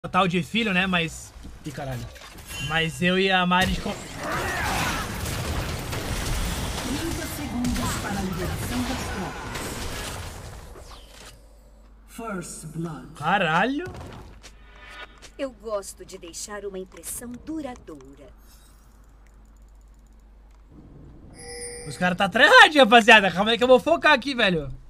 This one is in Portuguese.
Tal de filho, né? Mas... Ih, caralho. Mas eu e a Mari... 30 segundos para a liberação das tropas. First Blood. Caralho. Eu gosto de deixar uma impressão duradoura. Os caras tá tryhard, rapaziada. Calma aí que eu vou focar aqui, velho.